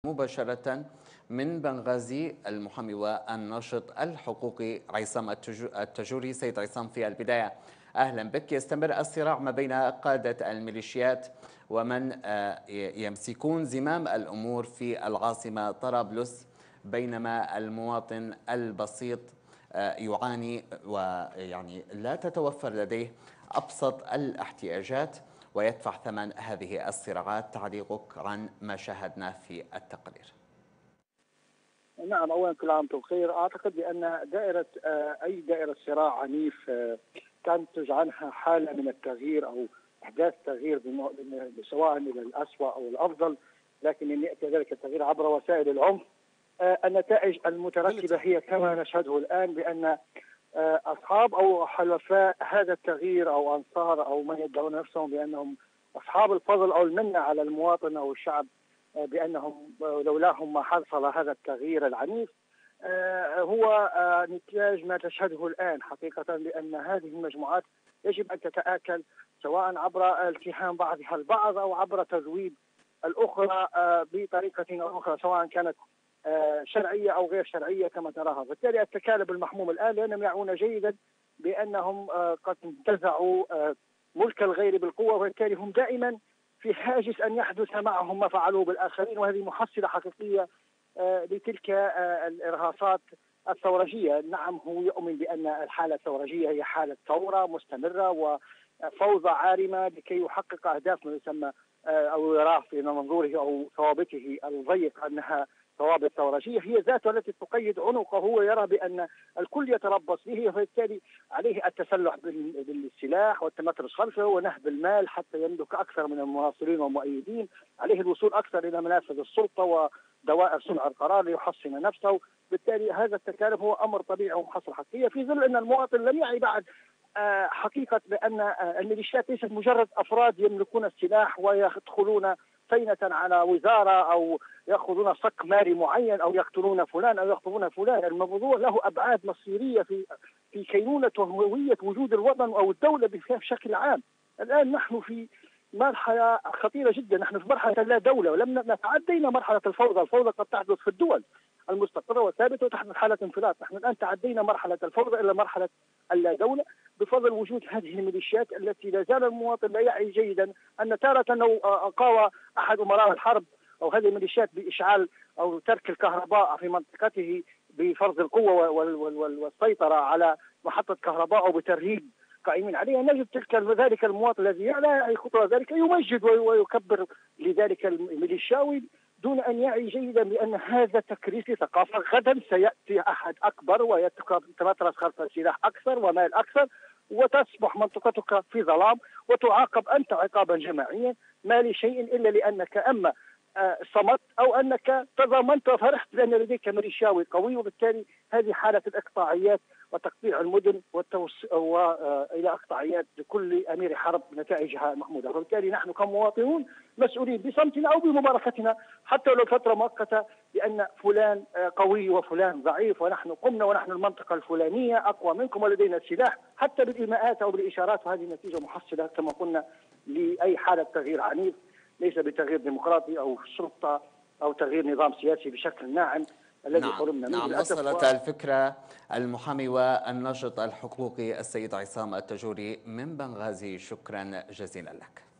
مباشرة من بنغازي المحامي والناشط الحقوقي عصام التجوري. سيد عصام، في البداية أهلا بك. يستمر الصراع ما بين قادة الميليشيات ومن يمسكون زمام الأمور في العاصمة طرابلس، بينما المواطن البسيط يعاني ويعني لا تتوفر لديه أبسط الاحتياجات ويدفع ثمن هذه الصراعات. تعليقك عن ما شاهدناه في التقرير؟ نعم، اولا كل عام وانتم بخير. اعتقد بان اي دائره صراع عنيف تنتج عنها حاله من التغيير او احداث تغيير سواء الى الاسوء او الافضل، لكن ان ياتي ذلك التغيير عبر وسائل العنف. النتائج المترتبه هي كما نشهده الان، بان اصحاب او حلفاء هذا التغيير او انصار او من يدعون نفسهم بانهم اصحاب الفضل او المنه على المواطن او الشعب، بانهم لولاهم ما حصل هذا التغيير العنيف، هو نتاج ما تشهده الان حقيقه، بان هذه المجموعات يجب ان تتاكل سواء عبر التهام بعضها البعض او عبر تذويب الاخرى بطريقه او اخرى، سواء كانت شرعيه او غير شرعيه كما تراها. بالتالي التكالب المحموم الان لانهم يعون جيدا بانهم قد انتزعوا ملك الغير بالقوه، وبالتالي هم دائما في حاجز ان يحدث معهم ما فعلوه بالاخرين، وهذه محصله حقيقيه لتلك الارهاصات الثورجيه. نعم، هو يؤمن بان الحاله الثورجيه هي حاله ثوره مستمره وفوضى عارمه لكي يحقق اهداف ما يسمى او يراه في منظوره او ثوابته الضيق انها ثوابت ثورجيه، هي ذاتها التي تقيد عنقه. هو يرى بان الكل يتربص به، وبالتالي عليه التسلح بالسلاح والتمترس خلفه ونهب المال حتى يملك اكثر من المناصرين والمؤيدين، عليه الوصول اكثر الى منافذ السلطه ودوائر صنع القرار ليحصن نفسه. بالتالي هذا التكالب هو امر طبيعي ومحصل حقيقيه، في ظل ان المواطن لم يعي بعد حقيقه بان الميليشيات ليست مجرد افراد يملكون السلاح ويدخلون فينة على وزاره او ياخذون صك مالي معين او يقتلون فلان او يخطفون فلان. الموضوع له ابعاد مصيريه في كينونه وهويه وجود الوطن او الدوله بشكل عام. الان نحن في مرحله خطيره جدا، نحن في مرحله لا دوله، ولم نتعدينا مرحله الفوضى. الفوضى قد تحدث في الدول المستقره والثابته وتحدث حاله انفلات، نحن الان تعدينا مرحله الفوضى الى مرحله اللا دوله بفضل وجود هذه الميليشيات التي لا زال المواطن لا يعي جيدا ان تارة لو قاوى احد امراء الحرب او هذه الميليشيات باشعال او ترك الكهرباء في منطقته بفرض القوه والسيطره على محطه كهرباء او بترهيب قائمين عليها، نجد ذلك المواطن الذي لا يعي خطوره ذلك يمجد ويكبر لذلك الميليشياوي دون ان يعي جيدا بان هذا تكريس ثقافه. غدا سياتي احد اكبر ويتمترس خلف السلاح اكثر ومال اكثر، وتصبح منطقتك في ظلام وتعاقب انت عقابا جماعيا، ما لشيء الا لانك اما صمت او انك تضامنت وفرحت بان لديك ميليشياوي قوي. وبالتالي هذه حاله الاقطاعيات وتقطيع المدن والى اقطاعيات لكل امير حرب نتائجها محموده. وبالتالي نحن كمواطنون مسؤولين بصمتنا او بمباركتنا حتى لو فتره مؤقته بان فلان قوي وفلان ضعيف، ونحن قمنا ونحن المنطقه الفلانيه اقوى منكم ولدينا السلاح، حتى بالايماءات او بالاشارات. وهذه نتيجه محصله كما قلنا لاي حاله تغيير عنيف، ليس بتغيير ديمقراطي او سلطه او تغيير نظام سياسي بشكل ناعم الذي حرمنا منه. نعم، وصلت الفكرة. المحامي والناشط الحقوقي السيد عصام التجوري من بنغازي، شكرا جزيلا لك.